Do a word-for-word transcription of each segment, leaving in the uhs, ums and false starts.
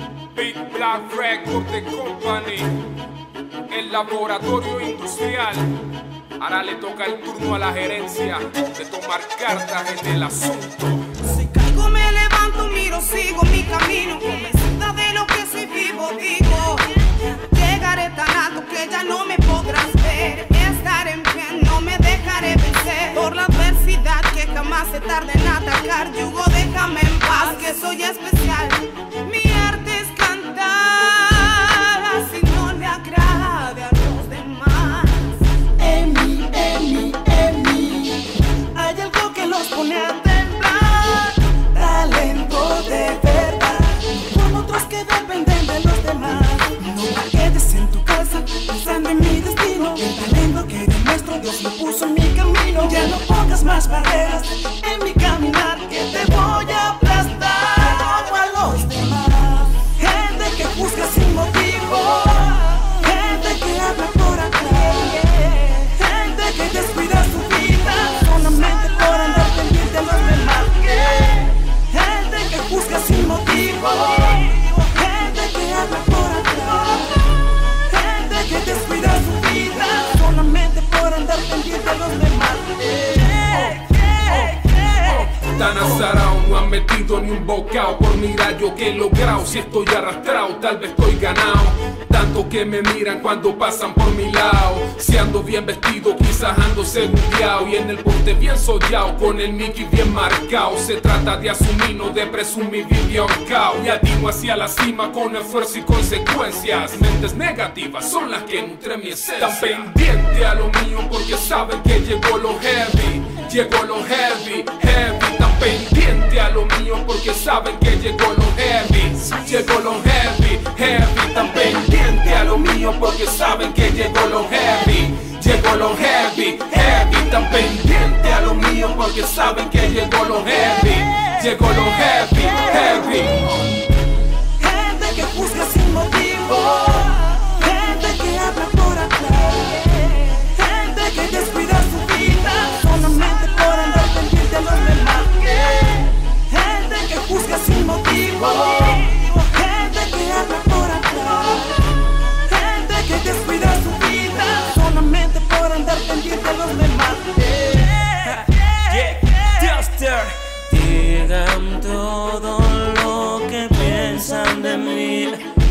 Big Black Record de Company, el laboratorio industrial. Ahora le toca el turno a la gerencia de tomar cartas en el asunto. Si caigo me levanto, miro, sigo mi camino, convencida de lo que soy vivo, digo. Llegaré tan alto que ya no me podrás ver. Estaré en pie, no me dejaré vencer por la adversidad que jamás se tarda en atacar. Yugo, déjame en paz, que soy especial. Mi arte es cantar, así no le agrade a los demás. En mí, en mí, en mí hay algo que los pone a temblar. Talento de verdad, como otros que dependen de los demás. No te quedes en tu casa pensando en mi destino. El talento que demuestro Dios lo puso en mi camino. Ya no pongas más barreras en mi caminar, que te voy a aplastar. Como a los demás, gente que juzga sin motivo, gente que habla por acá, gente que descuida su vida solamente por andar pendiente de los demás. Gente que juzga sin motivo, gente que habla por atrás, gente que descuida su vida solamente por andar pendiente de los demás. Tan azarao, no han metido ni un bocao. Por mirar yo que he logrado, si estoy arrastrado, tal vez estoy ganado. Tanto que me miran cuando pasan por mi lado. Si ando bien vestido, quizás ando segundiao. Y en el porte bien sollao, con el Mickey bien marcao. Se trata de asumir, no de presumir, vivir ahorcao. Y atino hacia la cima con esfuerzo y consecuencias. Mentes negativas son las que nutren mi esencia. Tan pendiente a lo mío porque saben que llegó lo heavy. Llegó lo heavy, heavy. Tan pendiente a lo mío porque saben que llegó lo heavy. Llegó lo heavy, heavy. Tan pendiente a lo mío porque saben que llegó lo heavy. Llegó lo heavy, heavy. Tan pendiente a lo mío porque saben que llegó lo heavy. Llegó lo heavy, heavy. Gente que juzga sin motivo, gente que habla por atrás, gente que descuida su vida solamente por andar pendiente de los demás. Gente que juzga sin motivo, gente que habla por atrás, gente que descuida su vida solamente por andar pendiente de los demás. Digan todo lo que piensan de mí,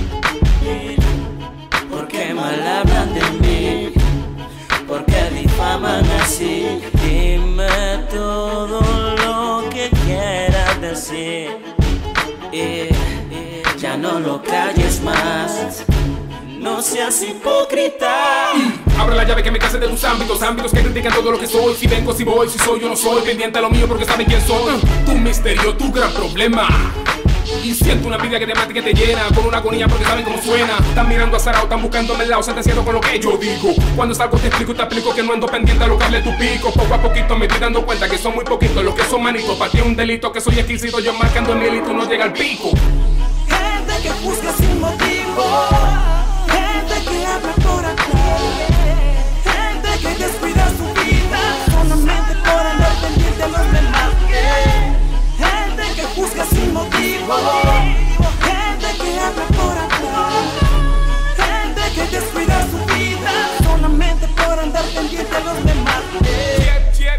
porque mal hablan de mí, porque difaman así. Dime todo lo que quieras decir y ya no lo calles más. No seas hipócrita. Abre la llave que me case de tus ámbitos, ámbitos que critican todo lo que soy. Si vengo, si voy, si soy, yo no soy. Pendiente a lo mío porque saben quién soy. Tu misterio, tu gran problema. Y siento una vida que te mata y que te llena, con una agonía porque saben cómo suena. Están mirando azarao, están buscándome el lado, sentenciando con lo que yo digo. Cuando salgo te explico, te explico que no ando pendiente a lo que hable tu pico. Poco a poquito me estoy dando cuenta que son muy poquitos los que son manitos. Para ti es un delito, que soy exquisito, yo marcando el milito no llega al pico. Gente que juzga sin motivo, gente que habla por atrás, gente que descuida su vida solamente por andar pendiente de los demás. Gente que juzga sin motivo, gente que habla por atrás, gente que descuida su vida solamente por andar pendiente de los demás. Yeah, yeah,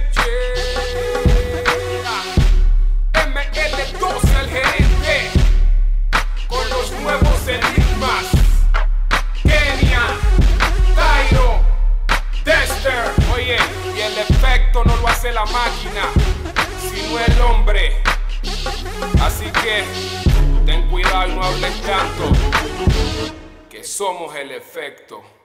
yeah. M L dos el gerente, con los nuevos enigmas. Kenia, Tairo, Dexter. Oye, y el efecto no lo hace la máquina, sino el hombre. Así que ten cuidado y no hables tanto, que somos el efecto.